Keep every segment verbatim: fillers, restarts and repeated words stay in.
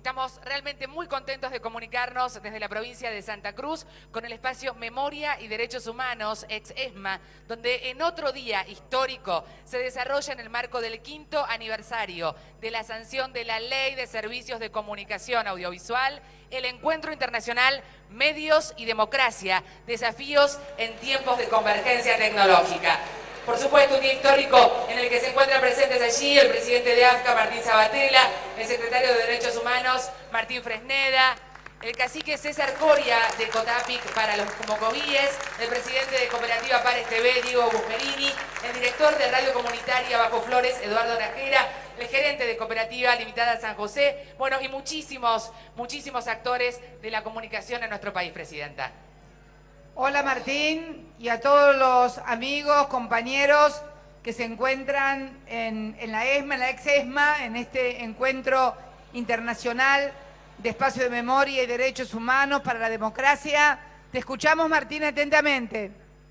Estamos realmente muy contentos de comunicarnos desde la provincia de Santa Cruz con el espacio Memoria y Derechos Humanos, ex ESMA, donde en otro día histórico se desarrolla en el marco del quinto aniversario de la sanción de la Ley de Servicios de Comunicación Audiovisual, el Encuentro Internacional Medios y Democracia, desafíos en tiempos de convergencia tecnológica. Por supuesto, un día histórico en el que se encuentran presentes allí el presidente de AFCA, Martín Sabatella, el secretario de Derechos Humanos, Martín Fresneda, el cacique César Coria de COTAPIC para los Mocovíes, el presidente de Cooperativa Pares T V, Diego Busmerini, el director de Radio Comunitaria Bajo Flores, Eduardo Najera, el gerente de Cooperativa Limitada San José, bueno, y muchísimos, muchísimos actores de la comunicación en nuestro país, Presidenta. Hola Martín, y a todos los amigos, compañeros que se encuentran en, en la ESMA, en la ex ESMA, en este encuentro internacional de espacio de memoria y derechos humanos para la democracia. Te escuchamos, Martín, atentamente.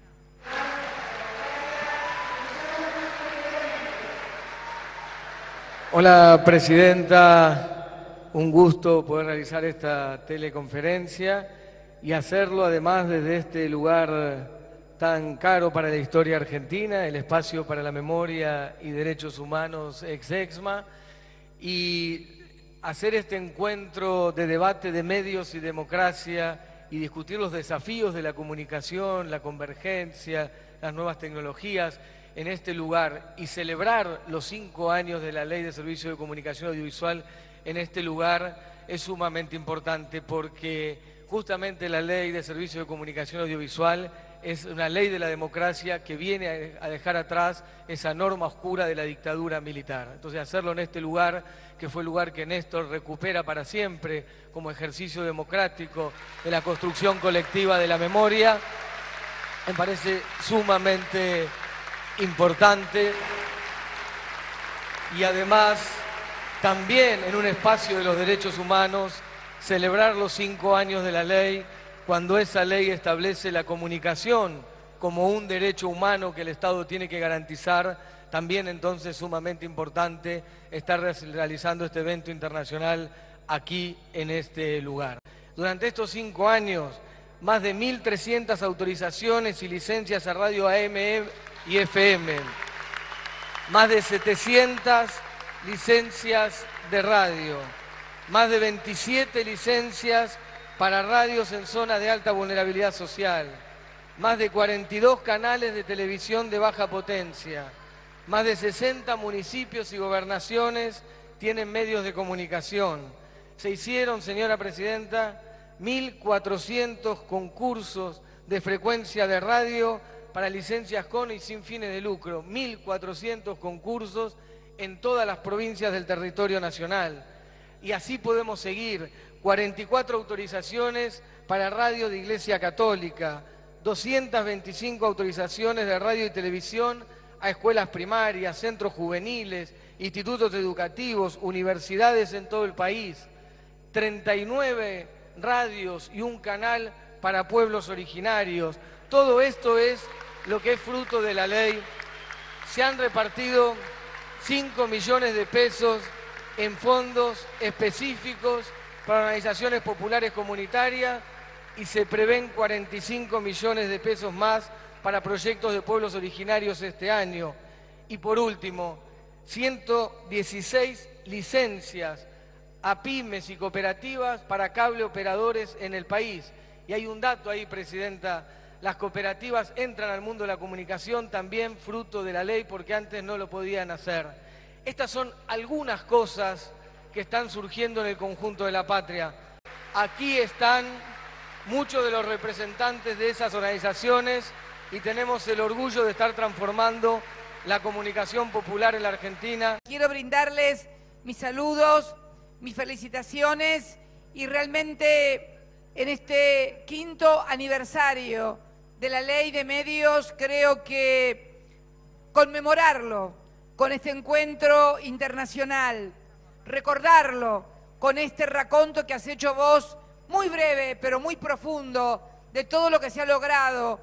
Hola, Presidenta. Un gusto poder realizar esta teleconferencia y hacerlo además desde este lugar tan caro para la historia argentina, el Espacio para la Memoria y Derechos Humanos ex ESMA, y hacer este encuentro de debate de medios y democracia y discutir los desafíos de la comunicación, la convergencia, las nuevas tecnologías en este lugar y celebrar los cinco años de la Ley de Servicios de Comunicación Audiovisual en este lugar es sumamente importante porque justamente la Ley de Servicios de Comunicación Audiovisual es una ley de la democracia que viene a dejar atrás esa norma oscura de la dictadura militar. Entonces hacerlo en este lugar, que fue el lugar que Néstor recupera para siempre como ejercicio democrático de la construcción colectiva de la memoria, me parece sumamente importante y además también en un espacio de los derechos humanos celebrar los cinco años de la ley, cuando esa ley establece la comunicación como un derecho humano que el Estado tiene que garantizar, también entonces sumamente importante estar realizando este evento internacional aquí en este lugar. Durante estos cinco años, más de mil trescientas autorizaciones y licencias a radio A M y F M, más de setecientas licencias de radio, más de veintisiete licencias para radios en zonas de alta vulnerabilidad social, más de cuarenta y dos canales de televisión de baja potencia, más de sesenta municipios y gobernaciones tienen medios de comunicación. Se hicieron, señora Presidenta, mil cuatrocientos concursos de frecuencia de radio para licencias con y sin fines de lucro, mil cuatrocientos concursos en todas las provincias del territorio nacional. Y así podemos seguir, cuarenta y cuatro autorizaciones para radio de Iglesia Católica, doscientas veinticinco autorizaciones de radio y televisión a escuelas primarias, centros juveniles, institutos educativos, universidades en todo el país, treinta y nueve radios y un canal para pueblos originarios. Todo esto es lo que es fruto de la ley. Se han repartido cinco millones de pesos en fondos específicos para organizaciones populares comunitarias y se prevén cuarenta y cinco millones de pesos más para proyectos de pueblos originarios este año. Y por último, ciento dieciséis licencias a pymes y cooperativas para cable operadores en el país. Y hay un dato ahí, Presidenta, las cooperativas entran al mundo de la comunicación también fruto de la ley porque antes no lo podían hacer. Estas son algunas cosas que están surgiendo en el conjunto de la patria. Aquí están muchos de los representantes de esas organizaciones y tenemos el orgullo de estar transformando la comunicación popular en la Argentina. Quiero brindarles mis saludos, mis felicitaciones y realmente en este quinto aniversario de la Ley de Medios creo que conmemorarlo con este encuentro internacional, recordarlo con este raconto que has hecho vos, muy breve pero muy profundo, de todo lo que se ha logrado,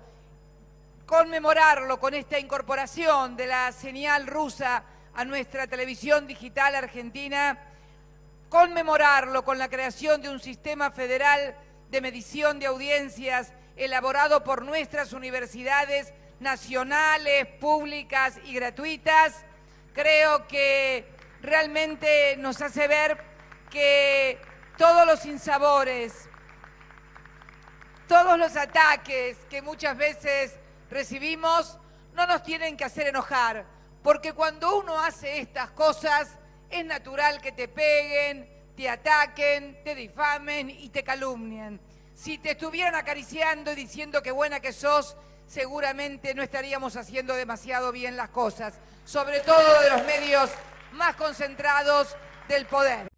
conmemorarlo con esta incorporación de la señal rusa a nuestra televisión digital argentina, conmemorarlo con la creación de un sistema federal de medición de audiencias elaborado por nuestras universidades nacionales, públicas y gratuitas, creo que realmente nos hace ver que todos los sinsabores, todos los ataques que muchas veces recibimos no nos tienen que hacer enojar, porque cuando uno hace estas cosas es natural que te peguen, te ataquen, te difamen y te calumnien. Si te estuvieran acariciando y diciendo qué buena que sos, seguramente no estaríamos haciendo demasiado bien las cosas, sobre todo de los medios más concentrados del poder.